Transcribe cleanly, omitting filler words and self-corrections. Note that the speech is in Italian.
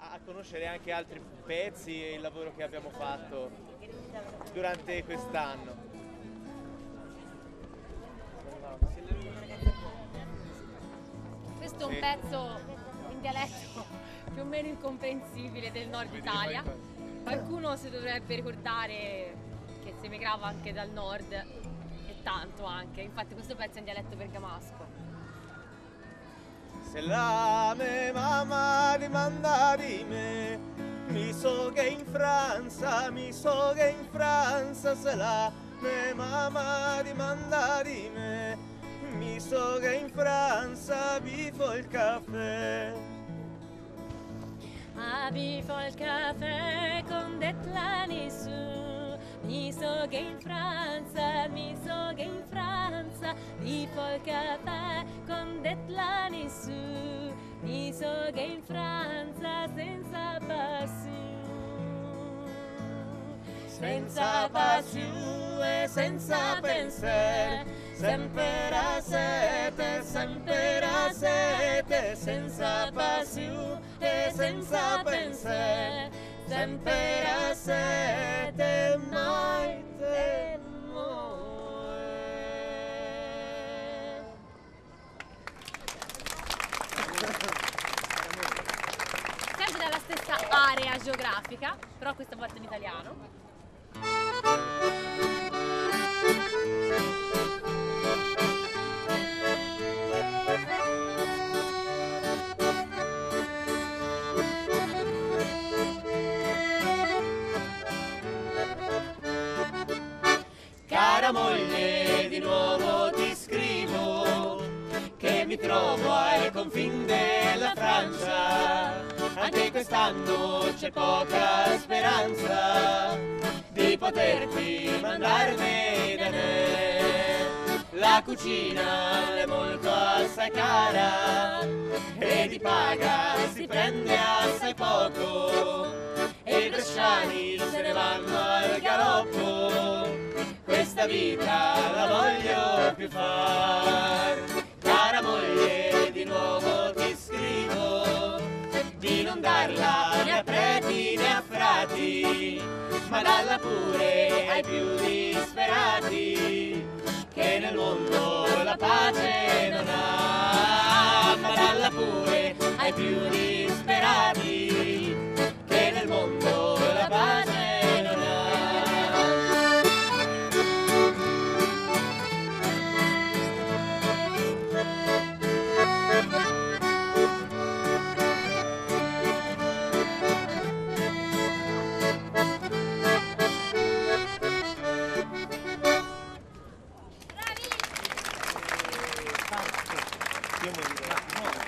a conoscere anche altri pezzi e il lavoro che abbiamo fatto durante quest'anno. Questo è un pezzo in dialetto più o meno incomprensibile del nord Italia. Qualcuno si dovrebbe ricordare che si emigrava anche dal nord e tanto anche. Infatti questo pezzo è in dialetto bergamasco. Se la mia mamma dimanda di me, mi so che in Francia, se la mia mamma dimanda di me, mi so che in Francia vivo il caffè. Ah, vivo il caffè con detlani su, mi so che in Francia, vivo il caffè con detlani su, mi so che in Francia senza passione e senza pensiero, sempre a sete, senza passione e senza pensiero, sempre a sete, mai temore. Sempre dalla stessa area geografica, però questa volta in italiano. Cara moglie, di nuovo ti scrivo che mi trovo ai confini della Francia. Anche quest'anno c'è poca speranza di poterti mandarmi da me. La cucina è molto assai cara e di paga si prende assai poco e i bresciani se ne vanno al galoppo. Questa vita la voglio più far. Cara moglie, di nuovo ti scrivo di non darla né a preti né a frati, ma dalla pure ai più disperati, che nel mondo la pace non ha. Ma dalla pure ai più disperati, che nel mondo la pace non ha. Io